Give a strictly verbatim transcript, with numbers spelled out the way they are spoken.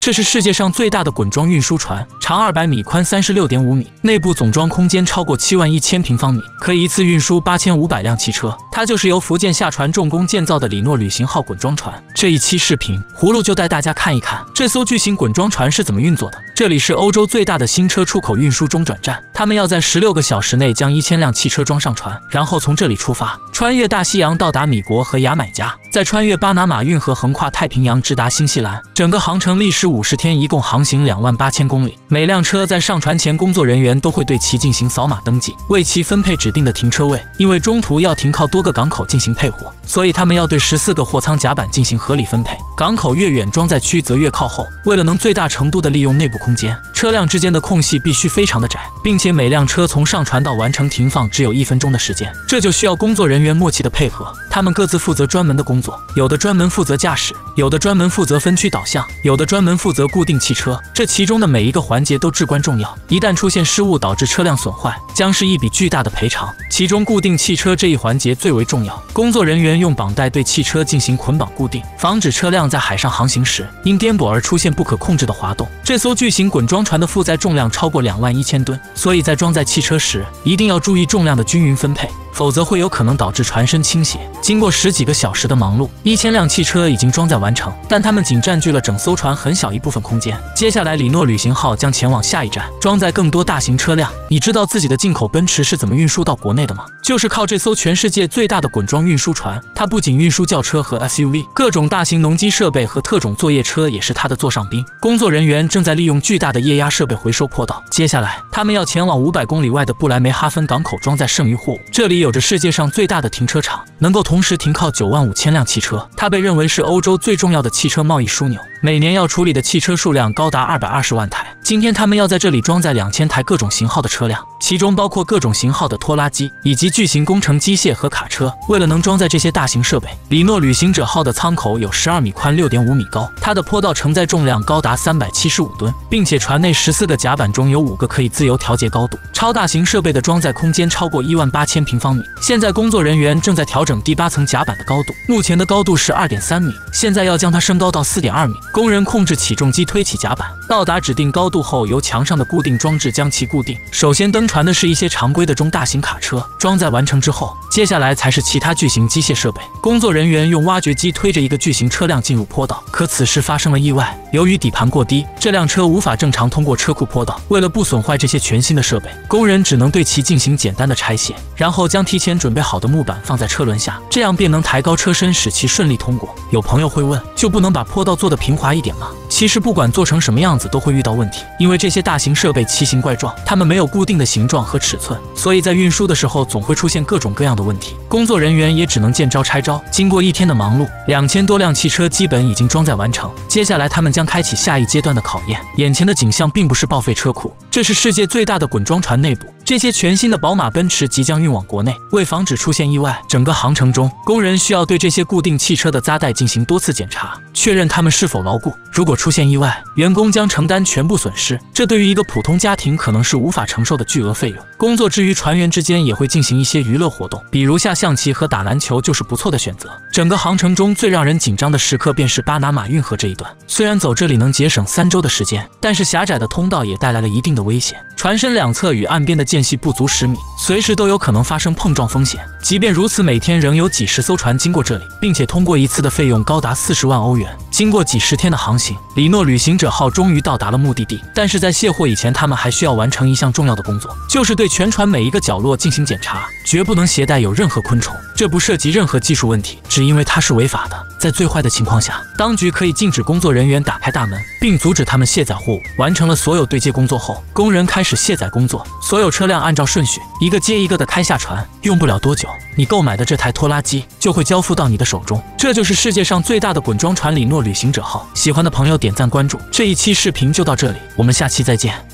这是世界上最大的滚装运输船，长二百米，宽三十六点五米，内部总装空间超过七万一千平方米，可以一次运输八千五百辆汽车。它就是由福建下船重工建造的里诺旅行号滚装船。这一期视频，葫芦就带大家看一看这艘巨型滚装船是怎么运作的。这里是欧洲最大的新车出口运输中转站，他们要在十六个小时内将一千辆汽车装上船，然后从这里出发，穿越大西洋到达米国和牙买加，再穿越巴拿马运河，横跨太平洋直达新西兰。整个航程历时五十天，一共航行两万八千公里。每辆车在上船前，工作人员都会对其进行扫码登记，为其分配指定的停车位。因为中途要停靠多个港口进行配货，所以他们要对十四个货舱甲板进行合理分配。港口越远，装载区则越靠后。为了能最大程度地利用内部空间，车辆之间的空隙必须非常的窄，并且每辆车从上船到完成停放只有一分钟的时间，这就需要工作人员默契的配合。他们各自负责专门的工作，有的专门负责驾驶，有的专门负责分区导向，有的专门负责固定汽车。这其中的每一个环节都至关重要，一旦出现失误导致车辆损坏，将是一笔巨大的赔偿。其中固定汽车这一环节最为重要，工作人员用绑带对汽车进行捆绑固定，防止车辆在海上航行时因颠簸而出现不可控制的滑动。这艘巨型滚装船的负载重量超过两万一千吨，所以在装载汽车时一定要注意重量的均匀分配，否则会有可能导致船身倾斜。经过十几个小时的忙碌，一千辆汽车已经装载完成，但它们仅占据了整艘船很小一部分空间。接下来，里诺旅行号将前往下一站，装载更多大型车辆。你知道自己的进口奔驰是怎么运输到国内的吗？就是靠这艘全世界最大的滚装运输船。它不仅运输轿车和 S U V， 各种大型农机设备和特种作业车也是它的座上宾。工作人员正在利用巨大的液压设备回收坡道。接下来，他们要前往五百公里外的布莱梅哈芬港口装载剩余货物。这里有着世界上最大的停车场，能够同时停靠九万五千辆汽车。它被认为是欧洲最重要的汽车贸易枢纽，每年要处理的汽车数量高达二百二十万台。今天他们要在这里装载两千台各种型号的车辆，其中包括各种型号的拖拉机以及巨型工程机械和卡车。为了能装载这些大型设备，里诺旅行者号的舱口有十二米宽，六点五米高，它的坡道承载重量高达三百七十五吨，并且船内十四个甲板中有五个可以自由调节高度。超大型设备的装载空间超过一万八千平方米。现在工作人员正在调整第八层甲板的高度，目前的高度是二点三米，现在要将它升高到四点二米。工人控制起重机推起甲板，到达指定高度后，由墙上的固定装置将其固定。首先登船的是一些常规的中大型卡车，装载完成之后，接下来才是其他巨型机械设备。工作人员用挖掘机推着一个巨型车辆进入坡道，可此时发生了意外，由于底盘过低，这辆车无法正常通过车库坡道。为了不损坏这些全新的设备，工人只能对其进行简单的拆卸，然后将提前准备好的木板放在车轮下，这样便能抬高车身，使其顺利通过。有朋友会问，就不能把坡道做得平滑一点吗？其实不管做成什么样子都会遇到问题，因为这些大型设备奇形怪状，它们没有固定的形状和尺寸，所以在运输的时候总会出现各种各样的问题。工作人员也只能见招拆招。经过一天的忙碌，两千多辆汽车基本已经装载完成。接下来他们将开启下一阶段的考验。眼前的景象并不是报废车库，这是世界最大的滚装船内部。这些全新的宝马、奔驰即将运往国内。为防止出现意外，整个航程中，工人需要对这些固定汽车的扎带进行多次检查，确认它们是否牢固。如果出现意外，员工将承担全部损失，这对于一个普通家庭可能是无法承受的巨额费用。工作之余，船员之间也会进行一些娱乐活动，比如下象棋和打篮球就是不错的选择。整个航程中最让人紧张的时刻便是巴拿马运河这一段。虽然走这里能节省三周的时间，但是狭窄的通道也带来了一定的危险。船身两侧与岸边的间隙不足十米，随时都有可能发生碰撞风险。即便如此，每天仍有几十艘船经过这里，并且通过一次的费用高达四十万欧元。经过几十天的航行，里诺旅行者号终于到达了目的地。但是在卸货以前，他们还需要完成一项重要的工作，就是对全船每一个角落进行检查，绝不能携带有任何昆虫。这不涉及任何技术问题，只因为它是违法的。在最坏的情况下，当局可以禁止工作人员打开大门，并阻止他们卸载货物。完成了所有对接工作后，工人开始卸载工作。所有车辆按照顺序一个接一个的开下船，用不了多久，你购买的这台拖拉机就会交付到你的手中。这就是世界上最大的滚装船里诺旅行者号。喜欢的朋友点赞关注，这一期视频就到这里，我们下期再见。